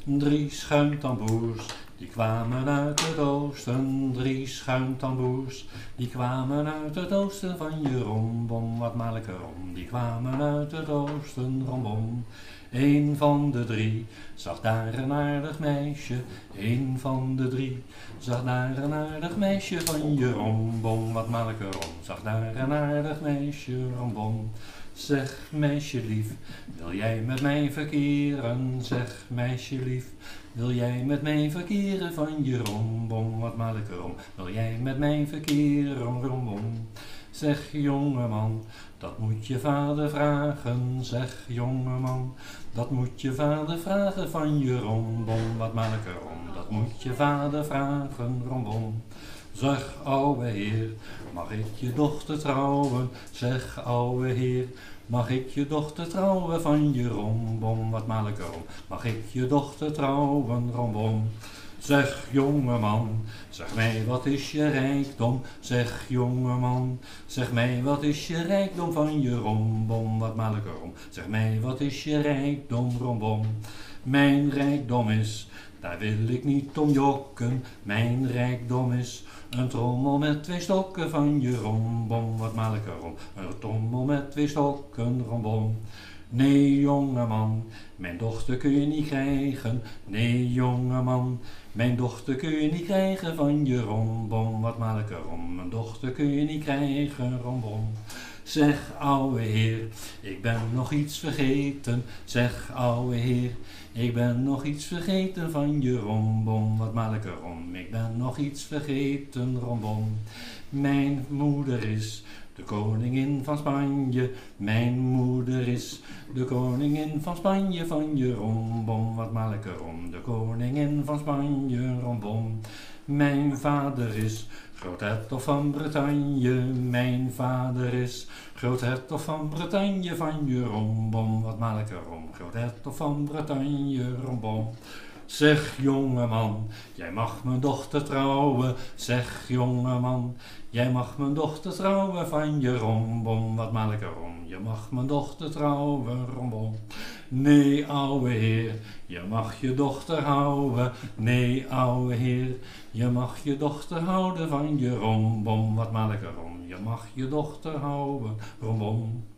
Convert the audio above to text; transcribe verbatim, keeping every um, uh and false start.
Drie schuimtamboers, die kwamen uit het oosten. Drie schuimtamboers, die kwamen uit het oosten van je rombom, wat maalke rom. Die kwamen uit het oosten, rombom. Eén van de drie zag daar een aardig meisje. Eén van de drie zag daar een aardig meisje van je rombom, wat maalke rom. Zag daar een aardig meisje, rombom. Zeg meisje lief, wil jij met mij verkeren? Zeg meisje lief, wil jij met mij verkeren van je rombom, wat maalke rom. Wil jij met mij verkeren, rombom. Zeg jongeman, dat moet je vader vragen. Zeg jongeman, dat moet je vader vragen van je rombom, wat maalke rom. Dat moet je vader vragen, rombom. Zeg ouwe heer, mag ik je dochter trouwen? Zeg ouwe heer, mag ik je dochter trouwen van je rombom, wat maalke rom. Mag ik je dochter trouwen, rombom. Zeg jongeman, zeg mij wat is je rijkdom? Zeg jongeman, zeg mij wat is je rijkdom van je rombom, wat maalke rom. Zeg mij wat is je rijkdom, rombom. Mijn rijkdom is, daar wil ik niet om jokken. Mijn rijkdom is een trommel met twee stokken van je rombom, wat maalke rom. Een trommel met twee stokken, rombom. Nee jongeman, mijn dochter kun je niet krijgen. Nee jongeman, mijn dochter kun je niet krijgen van je rombom, wat maalke rom. Mijn dochter kun je niet krijgen, rombom. Zeg ouwe heer, ik ben nog iets vergeten. Zeg ouwe heer, ik ben nog iets vergeten van je rombom, wat maalke rom. Ik ben nog iets vergeten, rombom. Mijn moeder is de koningin van Spanje. Mijn moeder is de koningin van Spanje van je rombom, wat maalke rom. De koningin van Spanje, rombom. Mijn vader is groothertog van Bretagne. Mijn vader is groothertog van Bretagne van je rombom, wat maalke rom. Groothertog van Bretagne, rombom. Zeg jongeman, jij mag mijn dochter trouwen. Zeg jongeman, jij mag mijn dochter trouwen van je rombom, wat maalke rom. Je mag mijn dochter trouwen, rombom. Nee ouwe heer, je mag je dochter houden. Nee ouwe heer, je mag je dochter houden van je rombom, wat maalke rom. Je mag je dochter houden, rombom.